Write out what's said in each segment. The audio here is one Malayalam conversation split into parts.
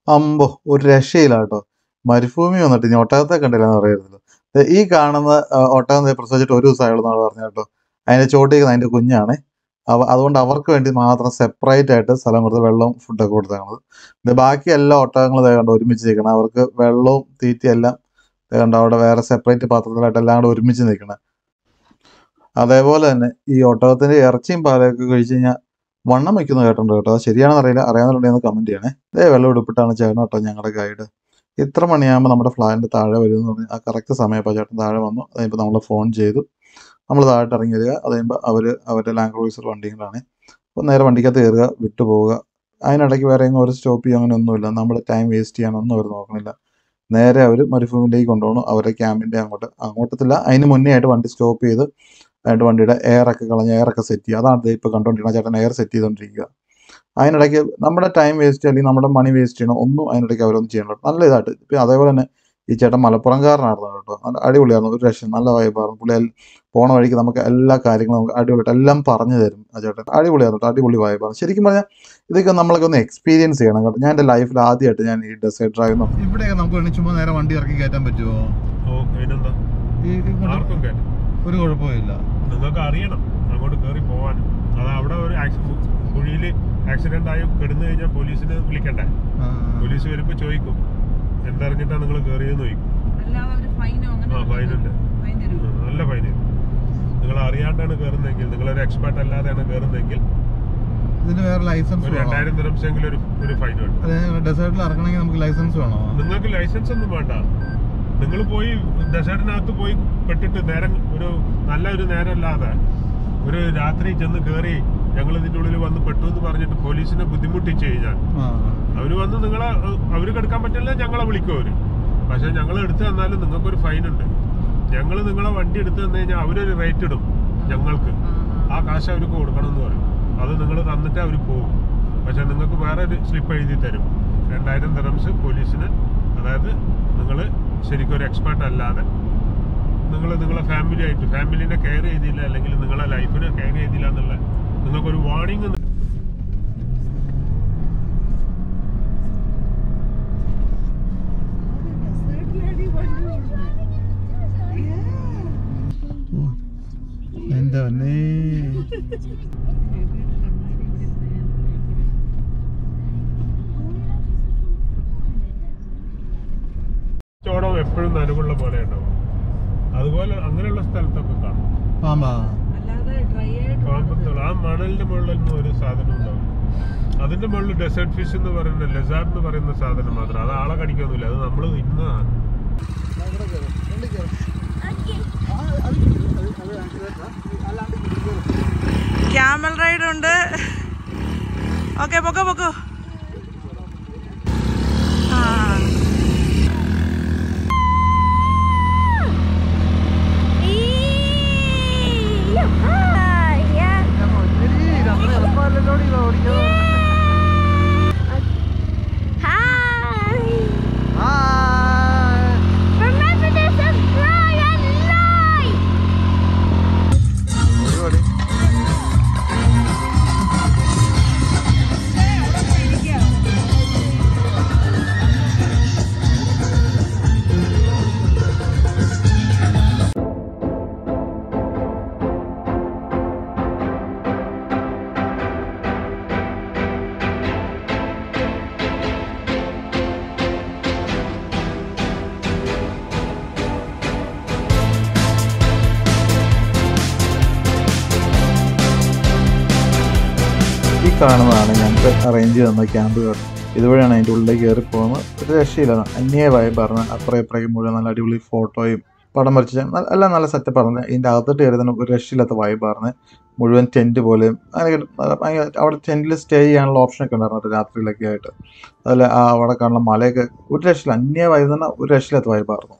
അമ്പോ ഒരു രക്ഷയില്ല കേട്ടോ. മരുഭൂമി വന്നിട്ട് ഇനി ഒട്ടകത്തെ കണ്ടില്ലെന്ന് പറയരുതല്ലോ. ഈ കാണുന്ന ഒട്ടകം പ്രസവിച്ചിട്ട് ഒരു ദിവസം ആയുള്ളൂ പറഞ്ഞു കേട്ടോ. അതിൻ്റെ ചോട്ടിരിക്കുന്ന അതിൻ്റെ കുഞ്ഞാണ്. അതുകൊണ്ട് അവർക്ക് വേണ്ടി മാത്രം സെപ്പറേറ്റ് ആയിട്ട് സ്ഥലം കൊടുത്ത് വെള്ളവും ഫുഡൊക്കെ കൊടുത്തേക്കണത്. ബാക്കി എല്ലാ ഒട്ടകങ്ങളും കണ്ട് ഒരുമിച്ച് നിൽക്കണം. അവർക്ക് വെള്ളവും തീറ്റയും എല്ലാം കണ്ട് അവിടെ വേറെ സെപ്പറേറ്റ് പാത്രത്തിലായിട്ട് എല്ലാം കൂടെ ഒരുമിച്ച് നിൽക്കണം. അതേപോലെ തന്നെ ഈ ഒട്ടകത്തിൻ്റെ ഇറച്ചിയും പാലൊക്കെ കഴിച്ച് കഴിഞ്ഞാൽ വണ്ണം വയ്ക്കുന്നത് കേട്ടിട്ടുണ്ട് കേട്ടോ. അത് ശരിയാണെന്ന് അറിയില്ല. അറിയാവുന്നുണ്ടെങ്കിൽ കമൻറ്റ് ചെയ്യണേ. വെള്ളം എടുപ്പിട്ടാണ് ചേട്ടൻ കേട്ടോ ഞങ്ങളുടെ ഗൈഡ്. ഇത്ര മണിയാകുമ്പോൾ നമ്മുടെ ഫ്ലാറ്റിൻ്റെ താഴെ വരുമെന്ന് പറഞ്ഞ് ആ കറക്റ്റ് സമയപ്പോൾ ചേട്ടൻ താഴെ വന്നു. അത് കഴിയുമ്പോൾ നമ്മൾ ഫോൺ ചെയ്തു. നമ്മൾ താഴോട്ട് ഇറങ്ങി വരിക. അത് കഴിയുമ്പോൾ അവരുടെ ലാൻഡ് ക്രൂയിസർ വണ്ടികളാണ്. അപ്പോൾ നേരെ വണ്ടിക്കകത്ത് കയറുക, വിട്ടു പോവുക. അതിനിടയ്ക്ക് വേറെ എങ്ങും ഒരു സ്റ്റോപ്പ് ചെയ്യുക അങ്ങനെ ഒന്നുമില്ല. നമ്മൾ ടൈം വേസ്റ്റ് ചെയ്യാനൊന്നും അവർ നോക്കണില്ല. നേരെ അവർ മരുഭൂമിയിലേക്ക് കൊണ്ടുപോകണം. അവരുടെ ക്യാമ്പിൻ്റെ അങ്ങോട്ടത്തില്ല, അതിന് മുന്നേ ആയിട്ട് വണ്ടി സ്റ്റോപ്പ് ചെയ്ത് അതിൻ്റെ വണ്ടിയുടെ എയറൊക്കെ കളഞ്ഞ് എയറൊക്കെ സെറ്റ് ചെയ്യുക. അതാണ് ഇപ്പോൾ കണ്ടുകൊണ്ടിരിക്കുന്നത്. ചേട്ടൻ എയർ സെറ്റ് ചെയ്തുകൊണ്ടിരിക്കുക. അതിനിടയ്ക്ക് നമ്മുടെ ടൈം വേസ്റ്റ് അല്ലെങ്കിൽ നമ്മുടെ മണി വേസ്റ്റ് ചെയ്യണം ഒന്നും അതിനിടയ്ക്ക് അവരൊന്നും ചെയ്യണം. നല്ല ഇതായിട്ട്. ഇപ്പം അതേപോലെ തന്നെ ഈ ചേട്ടൻ മലപ്പുറംകാരനായിരുന്നു കേട്ടോ. നല്ല അടിപൊളിയായിരുന്നു. ഒരു രക്ഷ നല്ല വൈബായിരുന്നു. പുള്ളി പോണ വഴിക്ക് നമുക്ക് എല്ലാ കാര്യങ്ങളും നമുക്ക് അടിപൊളിയായിട്ട് എല്ലാം പറഞ്ഞു തരും ആ ചേട്ടൻ. അടിപൊളിയായിരുന്നു കേട്ടോ. അടിപൊളി വൈബായിരുന്നു. ശരിക്കും പറഞ്ഞാൽ ഇതൊക്കെ നമ്മളൊക്കെ ഒന്ന് എക്സ്പീരിയൻസ് ചെയ്യണം കേട്ടോ. ഞാൻ എൻ്റെ ലൈഫിൽ ആദ്യമായിട്ട് ഞാൻ ഈ ഡെസേർട്ട് ഡ്രൈവ് ഇവിടെയൊക്കെ നമുക്ക് ചുമ്മാ നേരെ വണ്ടി ഇറക്കി കയറ്റാൻ പറ്റുമോ? ഒരു കുഴപ്പമില്ല. നിങ്ങൾക്ക് അറിയണം അങ്ങോട്ട് കയറി പോവാൻ. അത് അവിടെ ഒരു കുഴിയിൽ ആക്സിഡന്റ് ആയി കിടന്നു കഴിഞ്ഞാൽ പോലീസിനെ വിളിക്കണ്ടേ? പോലീസ് വരുമ്പോൾ ചോദിക്കും എന്തറിഞ്ഞിട്ടാണ് നിങ്ങൾ കയറിയെന്ന് ചോദിക്കും. ഫൈനുണ്ട്, നല്ല ഫൈന്. നിങ്ങൾ അറിയാണ്ടാണ് കയറുന്നതെങ്കിൽ, നിങ്ങളൊരു എക്സ്പെർട്ട് അല്ലാതെയാണ് കയറുന്നതെങ്കിൽ ഇതിന് വേറെ ലൈസൻസ് 2000 ദിറംസെങ്കിലും ഒരു ഫൈൻ വേണം. ഡെസേർട്ടിൽ ഇറങ്ങണമെങ്കിൽ നമുക്ക് ലൈസൻസ് വേണോ? നിങ്ങൾക്ക് ലൈസൻസ് ഒന്നും വേണ്ട. നിങ്ങൾ പോയി ഡെസേർട്ടിനകത്ത് പോയി പെട്ടിട്ട് നേരം ഒരു നേരമല്ലാതെ ഒരു രാത്രി ചെന്ന് കയറി ഞങ്ങൾ ഇതിൻ്റെ ഉള്ളിൽ വന്ന് പെട്ടു എന്ന് പറഞ്ഞിട്ട് പോലീസിനെ ബുദ്ധിമുട്ടിച്ച് കഴിഞ്ഞാൽ അവർ വന്ന് അവർ എടുക്കാൻ പറ്റില്ല, ഞങ്ങളെ വിളിക്കും അവർ. പക്ഷെ ഞങ്ങൾ എടുത്തു തന്നാലും നിങ്ങൾക്കൊരു ഫൈനുണ്ട്. ഞങ്ങൾ നിങ്ങളെ വണ്ടി എടുത്തു തന്നു കഴിഞ്ഞാൽ അവരൊരു റേറ്റ് ഇടും ഞങ്ങൾക്ക്. ആ കാശ് അവർക്ക് കൊടുക്കണം എന്ന് പറയും. അത് നിങ്ങൾ തന്നിട്ട് അവർ പോകും. പക്ഷെ നിങ്ങൾക്ക് വേറെ ഒരു സ്ലിപ്പ് എഴുതി തരും, 2000 ദിറംസ് പോലീസിന്. അതായത് നിങ്ങൾ ശരിക്കും ഒരു എക്സ്പെർട്ട് അല്ലാതെ നിങ്ങളെ ഫാമിലിനെ കെയർ ചെയ്തില്ല, അല്ലെങ്കിൽ നിങ്ങളെ ലൈഫിനെ കെയർ ചെയ്തില്ല എന്നുള്ള നിങ്ങൾക്കൊരു വാർണിംഗ്. ചോടം എപ്പോഴും നനവുള്ള പോലെ ഉണ്ടാവും. അതുപോലെ അങ്ങനെയുള്ള സ്ഥലത്തൊക്കെ കാണും. ആ മണലിന്റെ മുകളിലൊന്നും ഒരു സാധനം ഉണ്ടാവും. അതിന്റെ മുകളിൽ ഡെസേർട്ട് ഫിഷ് എന്ന് പറയുന്ന ലെസാർഡ് എന്ന് പറയുന്ന സാധനം മാത്രം. അത് ആളെ കടിക്കൊന്നുമില്ല, അത് നമ്മൾ തിന്നതാണ്. ക്യാമൽ റൈഡ് ഉണ്ട്. ഓക്കെ, പൊക്കോ. കാണുന്നതാണ് ഞങ്ങൾക്ക് അറേഞ്ച് തന്ന ക്യാമ്പ്. ഇതുവഴിയാണ് അതിൻ്റെ ഉള്ളിലേക്ക് കയറി പോകുന്നത്. ഒരു രക്ഷയില്ല. അന്യ വൈബായിരുന്നു. അപ്പുറം ഇപ്പുറേക്കും മുഴുവൻ നല്ല അടിപൊളി ഫോട്ടോയും പടം വരച്ച് എല്ലാം നല്ല സെറ്റപ്പ് ആയിരുന്നു. ഇതിൻ്റെ അകത്തോട്ട് കയറി തന്നെ ഒരു രക്ഷയില്ലാത്ത വൈബായിരുന്നു. മുഴുവൻ ടെൻറ്റ് പോലെയും അങ്ങനെ അവിടെ ടെൻറ്റിൽ സ്റ്റേ ചെയ്യാനുള്ള ഓപ്ഷനൊക്കെ ഉണ്ടായിരുന്നു രാത്രിയിലൊക്കെ ആയിട്ട്. അതിൽ അവിടെ കാണുന്ന മലയൊക്കെ ഒരു രക്ഷയില്ല. അന്യ വൈബ് തന്നെ ഒരു രക്ഷയില്ലാത്ത വൈബായിരുന്നു.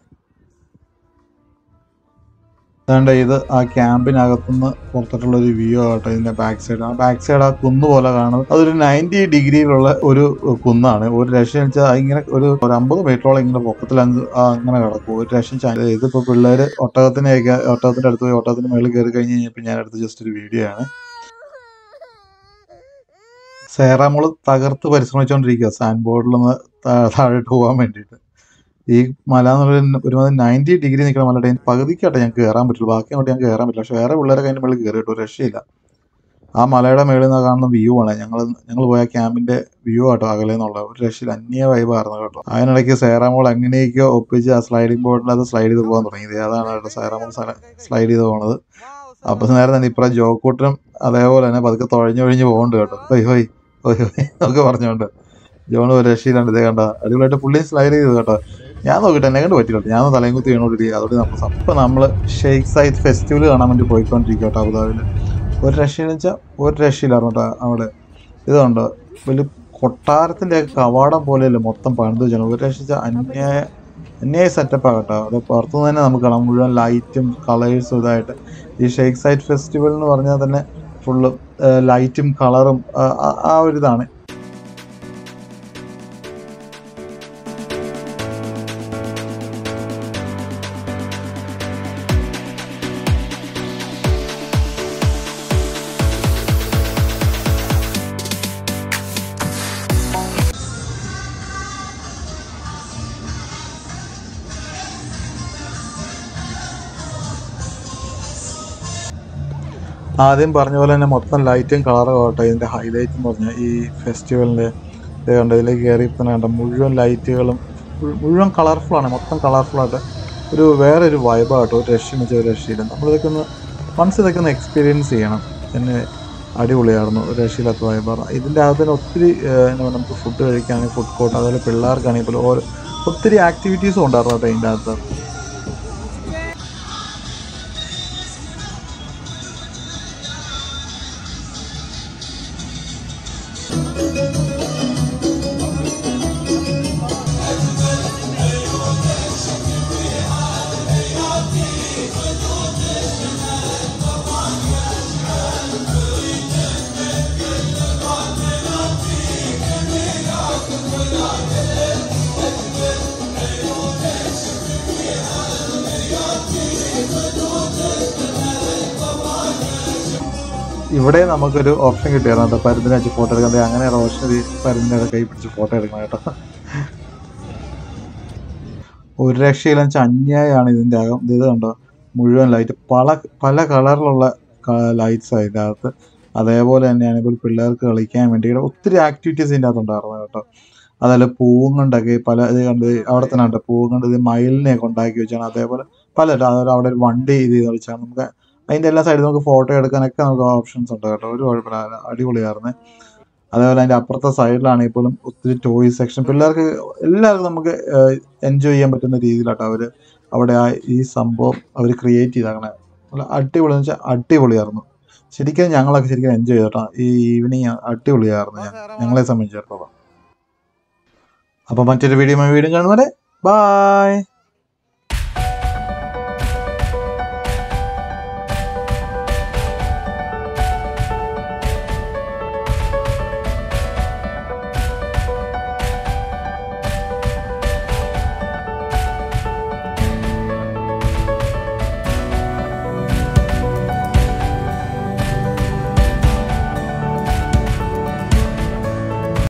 അതുകൊണ്ട് ഇത് ആ ക്യാമ്പിനകത്തുനിന്ന് പുറത്തോട്ടുള്ള ഒരു വ്യൂ ആകട്ടെ. ഇതിന്റെ ബാക്ക് സൈഡ് ആ കുന്ന് പോലെ കാണുന്നത് അതൊരു 90 ഡിഗ്രിയിലുള്ള ഒരു കുന്നാണ്. ഒരു രക്ഷ വെച്ചാൽ ഇങ്ങനെ ഒരു 50 മീറ്ററോളം ഇങ്ങനെ പൊക്കത്തിൽ അങ്ങനെ കിടക്കും. ഒരു രക്ഷ. ഇതിപ്പോ പിള്ളേര് ഒട്ടകത്തിന്റെ അടുത്ത് പോയി ഒട്ടകത്തിന്റെ മേളിൽ കയറി കഴിഞ്ഞ് കഴിഞ്ഞപ്പോൾ ഞാൻ എടുത്ത ജസ്റ്റ് ഒരു വീഡിയോ ആണ്. സേറാമോള് തകർത്ത് പരിശ്രമിച്ചുകൊണ്ടിരിക്കുക സാൻഡ് ബോർഡിൽ നിന്ന് താഴോട്ട് പോകാൻ വേണ്ടിയിട്ട്. ഈ മല എന്നുള്ള ഒരുമാതിരി 90 ഡിഗ്രി നിൽക്കുന്ന മലയുടെ പകുതിക്കാട്ടെ ഞങ്ങൾക്ക് കയറാൻ പറ്റുള്ളൂ, ബാക്കി അങ്ങോട്ട് ഞങ്ങൾക്ക് കയറാൻ പറ്റില്ല. പക്ഷേ വേറെ പിള്ളേരൊക്കെ അതിൻ്റെ മുകളിൽ കയറി കേട്ടോ, രക്ഷയില്ല. ആ മലയുടെ മേളിൽ നിന്ന് കാണുന്ന വ്യൂ ആണ് ഞങ്ങൾ പോയ ക്യാമ്പിൻ്റെ വ്യൂ ആട്ടോ, അകലെ നിന്നുള്ള ഒരു രക്ഷയില്ല, അന്യ വൈബായിരുന്നു കേട്ടോ. അതിനിടയ്ക്ക് സേറാമോൾ എങ്ങനെയൊക്കെയോ ഒപ്പിച്ച് ആ സ്ലൈഡിംഗ് ബോർഡിൽ അത് സ്ലൈഡ് ചെയ്ത് പോകാൻ തുടങ്ങിയത്. അതാണ് കേട്ടോ സേറാമോൾ സ്ലൈഡ് ചെയ്ത് പോകുന്നത്. അപ്പം നേരം തന്നെ ഇപ്പുറം ജോക്കൂട്ടനും അതേപോലെ തന്നെ പതുക്കെ തുഴഞ്ഞൊഴിഞ്ഞ് പോകുന്നുണ്ട് കേട്ടോ. ഹോയ് ഹോയ് ഹോയ് ഹോയ് ഒക്കെ പറഞ്ഞുകൊണ്ട് ജോണ് ഒരു രക്ഷയില്ലാണ്ട് ഇതേ കണ്ട അടിപൊളിയായിട്ട് പുള്ളി സ്ലൈഡ് ചെയ്ത് കേട്ടോ. ഞാൻ നോക്കിയിട്ട് എന്നെ കണ്ട് പറ്റില്ല, ഞാൻ തലയും കുത്തി വീണോണ്ടിരിക്കുക. അതോടെ ഇപ്പം നമ്മൾ ഷെയ്ഖ് സയ്യിദ് ഫെസ്റ്റിവൽ കാണാൻ വേണ്ടി പോയിക്കൊണ്ടിരിക്കുക കേട്ടോ അബുദാബിയിൽ. ഒരു രക്ഷയെന്ന് വെച്ചാൽ ഒരു രക്ഷയില്ലായിരുന്നു കേട്ടോ. അവിടെ ഇതുണ്ട് വലിയ കൊട്ടാരത്തിൻ്റെ കവാടം പോലെയല്ലേ മൊത്തം പണിത് വെച്ചാൽ, ഒരു രക്ഷ അന്യായ സെറ്റപ്പാണ് കേട്ടോ. അത് പുറത്തുനിന്ന് തന്നെ നമുക്ക് കാണാം, മുഴുവൻ ലൈറ്റും കളേഴ്സും ഇതായിട്ട്. ഈ ഷെയ്ഖ് സയ്യിദ് ഫെസ്റ്റിവൽ എന്ന് പറഞ്ഞാൽ തന്നെ ഫുള്ള് ലൈറ്റും കളറും ആ ഒരിതാണ്. ആദ്യം പറഞ്ഞ പോലെ തന്നെ മൊത്തം ലൈറ്റും കളറും ആവട്ടെ ഇതിൻ്റെ ഹൈലൈറ്റ് എന്ന് പറഞ്ഞാൽ ഈ ഫെസ്റ്റിവലിൻ്റെ ഇത് കണ്ട. ഇതിലേക്ക് കയറി തന്നെ കണ്ട മുഴുവൻ ലൈറ്റുകളും മുഴുവൻ കളർഫുള്ളാണ്, മൊത്തം കളർഫുള്ളായിട്ട് വേറൊരു വൈബാട്ടോ. ഒരു രക്ഷയെന്ന് വെച്ചാൽ ഒരു രക്ഷയില്ല. നമ്മളിതൊക്കെ ഇതൊക്കെ ഒന്ന് എക്സ്പീരിയൻസ് ചെയ്യണം. പിന്നെ അടിപൊളിയായിരുന്നു, ഒരു രക്ഷയില്ലാത്ത വൈബായിരുന്നു. ഇതിൻ്റെ അകത്ത് തന്നെ ഒത്തിരി നമുക്ക് ഫുഡ് കഴിക്കാണെങ്കിൽ ഫുഡ് കോർട്ട്, അതുപോലെ പിള്ളേർക്കാണെങ്കിൽ പോലും ഒത്തിരി ആക്ടിവിറ്റീസും ഉണ്ടായിരുന്നു കേട്ടോ ഇതിൻ്റെ അകത്ത്. ഇവിടെ നമുക്കൊരു ഓപ്ഷൻ കിട്ടിയായിരുന്നു കേട്ടോ, പരുന്തിനെ വെച്ച് ഫോട്ടോ എടുക്കാൻ. അങ്ങനെ റോഷനി പരുന്തിനെ കൈ പിടിച്ച് ഫോട്ടോ എടുക്കണം കേട്ടോ. ഒരു രക്ഷയില്ല വെച്ചാൽ അന്യായമാണ് ഇതിൻ്റെ അകം. ഇത് കണ്ടോ മുഴുവൻ ലൈറ്റ്, പല കളറിലുള്ള ലൈറ്റ്സ് അതിൻ്റെ അകത്ത്. അതേപോലെ തന്നെയാണ് ഇപ്പോൾ പിള്ളേർക്ക് കളിക്കാൻ വേണ്ടി ഒത്തിരി ആക്ടിവിറ്റീസ് ഇതിൻ്റെ അകത്ത് ഉണ്ടായിരുന്നു കേട്ടോ. അതല്ല പൂവും കൊണ്ടൊക്കെ ഇത് കണ്ട് അവിടെ തന്നെ ഉണ്ട്, പൂവും കൊണ്ട് ഇത് മയിലിനെയൊക്കെ ഉണ്ടാക്കി വെച്ചാണ്. അതേപോലെ അതുപോലെ അവിടെ ഒരു വണ്ടി ഇത് ചെയ്ത് വെച്ചാൽ നമുക്ക് അതിൻ്റെ എല്ലാ സൈഡിൽ നമുക്ക് ഫോട്ടോ എടുക്കാനൊക്കെ നമുക്ക് ഓപ്ഷൻസ് ഉണ്ട് കേട്ടോ. ഒരു കുഴപ്പമില്ല, അടിപൊളിയായിരുന്നു. അതേപോലെ അതിൻ്റെ അപ്പുറത്തെ സൈഡിലാണെങ്കിൽ പോലും ഒത്തിരി ടോയ് സെക്ഷൻ, പിള്ളേർക്ക് എല്ലാവർക്കും നമുക്ക് എൻജോയ് ചെയ്യാൻ പറ്റുന്ന രീതിയിലാട്ടോ അവിടെ ഈ സംഭവം അവർ ക്രിയേറ്റ് ചെയ്തങ്ങനെ. അടിപൊളി എന്ന് വെച്ചാൽ അടിപൊളിയായിരുന്നു. ഞങ്ങളൊക്കെ ശരിക്കും എൻജോയ് ചെയ്തോട്ടോ. ഈ ഈവനിങ് അടിപൊളിയായിരുന്നു ഞങ്ങളെ സംബന്ധിച്ചിടത്തോളം. അപ്പോൾ മറ്റൊരു വീഡിയോ കാണുന്നവരെ ബായ്.